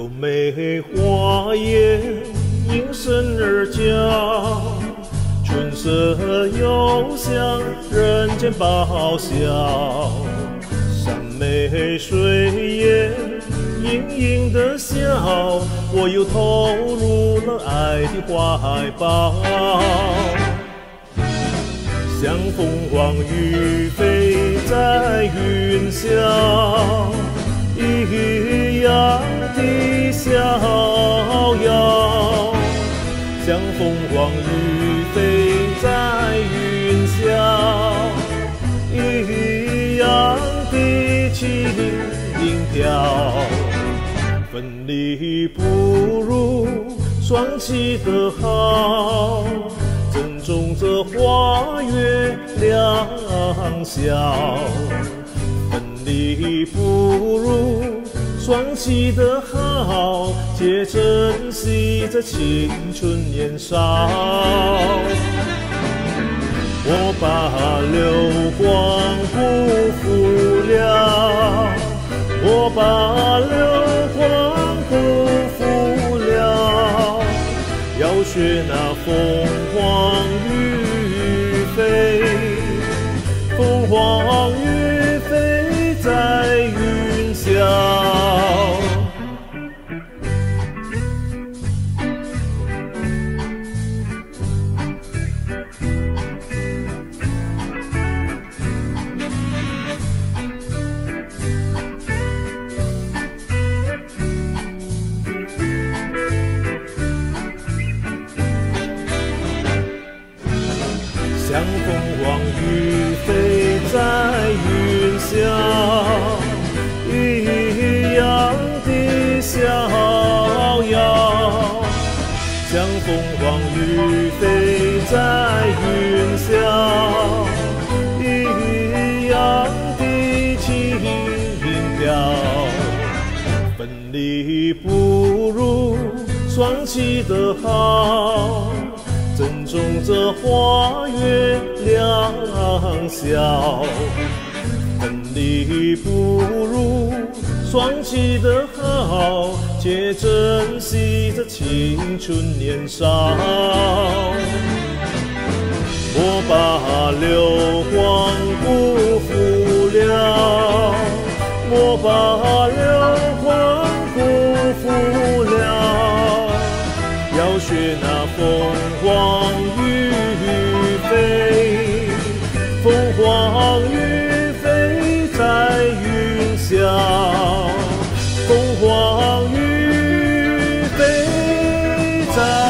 有梅花叶应声而叫，春色又香，人间报晓。山眉水眼盈盈的笑，我又投入了爱的怀抱。像凤凰于飞在云霄一样的逍遥，像凤凰于飞在云霄一样的轻飘。分离不如双栖的好，珍重这花月良宵。分离不如双栖的好，且珍惜这青春年少。我把流光不负了，我把流光不负了，要学那凤凰于飞，凤凰于飞在云霄。像凤凰于飞在云霄一样的逍遥，像凤凰于飞在云霄一样的轻飘。分离不如双栖的好，珍重这花月良宵。分离不如双栖的好，且珍惜这青春年少。我把流光不负了，我把流光不负了，要学那凤凰于飞，凤凰于飞在云霄，凤凰于飞在